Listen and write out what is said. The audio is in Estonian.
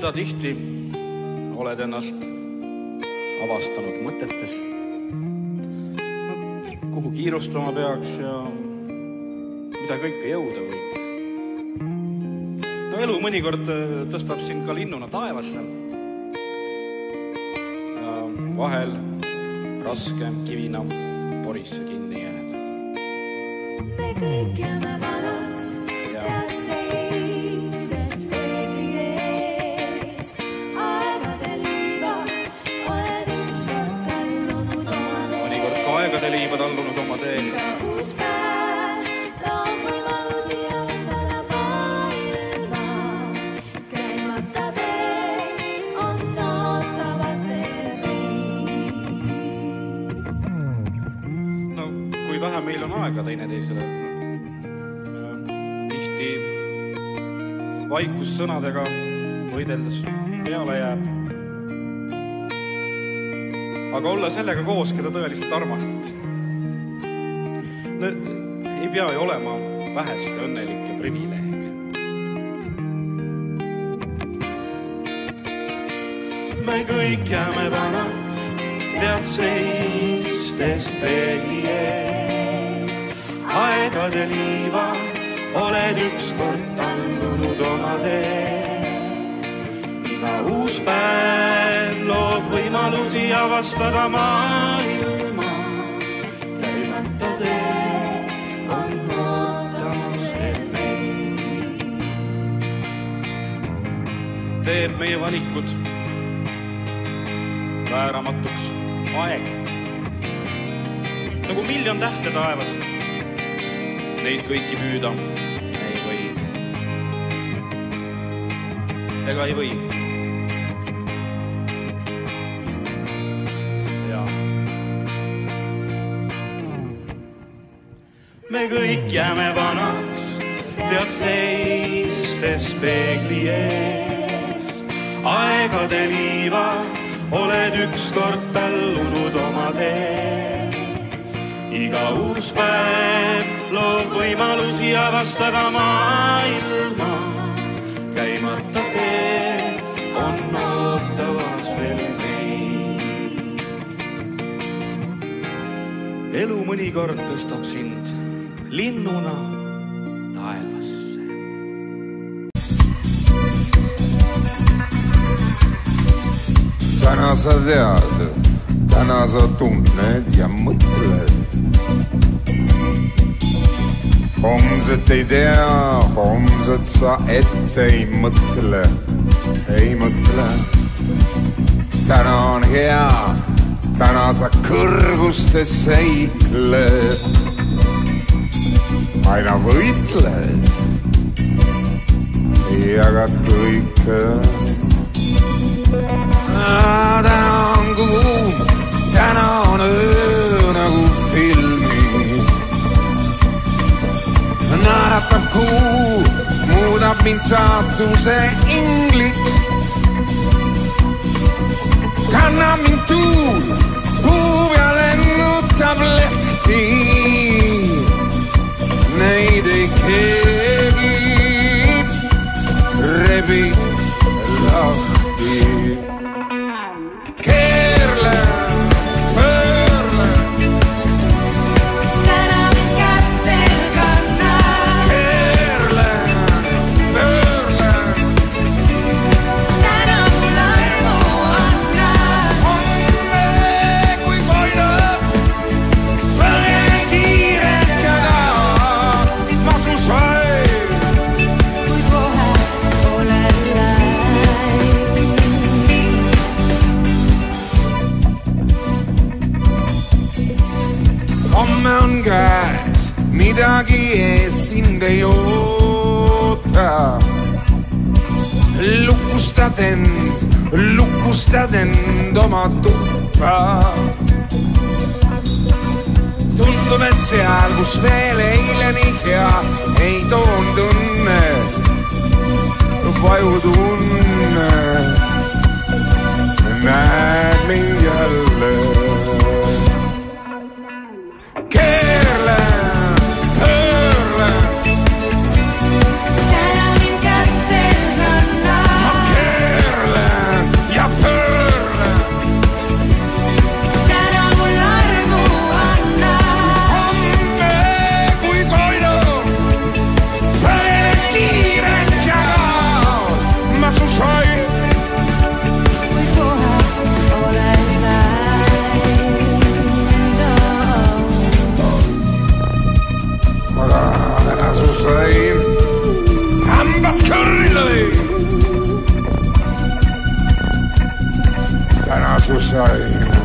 mida tihti oled ennast avastanud mõtetes, kuhu kiirustama peaks ja mida kõike jõuda võiks. No elu mõnikord tõstab sind ka linnuna taevasse ja vahel raske kivina porisse kinni jääd. Me kõik jääme vanaks, tead seistes veidi ees. Aegade liiva oled ükskord tallunud oma teel. Mõnikord ka aegade liiva tallunud oma teel. Iga uus päev loob võimalusi avastada maailma. Käimata teed on ootamas veel meid. No kui vähe meil on aega teineteisele. Tihti vaikus sõnadega võideldes peale jääb. Aga olla sellega koos, keda tõeliselt armastad. No, ei pea ju olema väheste õnnelike privileeg. Me kõik jääme vanaks, tead seistes peegli ees. Aegade liiva oled ükskord tallunud oma teel. Iga uus päev loob võimalusi avastada maailma. Käimata tee on ootamas veel meid. Teeb meie valikud vääramatuks aeg. Nagu miljon tähte taevas, neid kõiki püüda ei või. Ega ei või. Ja. Me kõik jääme vanaks, tead seistes peegli ees. Aegade liiva oled ükskord tallunud oma teel. Iga uus päev loob võimalusi avastada maailma. Käimata tee on ootamas veel meid. Elu mõnikord tõstab sind linnuna taevasse. Täna sa tead, täna sa tunned ja mõtled. Homset ei tea, homset sa ette ei mõtle. Täna on hea, täna sa kõrgustes seikled. Aina võitled, jagad kõike. Täna on kuum, täna on öö nagu filmis. Naeratab kuu, muudab mind saatuse ingliks. Kannab mind tuul, kuu peal lennutab lehti. Neid ei keegi rebi lahti. Keerle, pöörle. Täna mind kätel kanna. Keerle, pöörle. Täna mul armu anna. Homme kui koidab, põlgene kiirelt ja taha. Ma su sain. Kui kohe olen läinud. Homme on käes, midagi ees sind ei oota. Lukustad end oma tuppa. Tundub, et seal, kus veel eile nii hea ei toonud õnne, vajutunne. Näed mind jälle. Keerle, pöörle. Täna mind kätel kanna. Ma keerlen. sai